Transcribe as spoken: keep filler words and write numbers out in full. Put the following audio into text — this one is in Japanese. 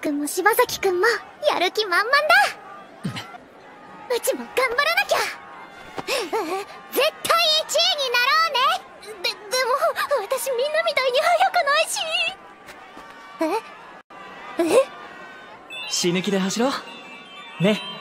くんも柴崎くんもやる気満々だ。うちも頑張らなきゃ。絶対いちいになろうね。で、でも私みんなみたいに速くないし。ええ、 死ぬ気で走ろうね。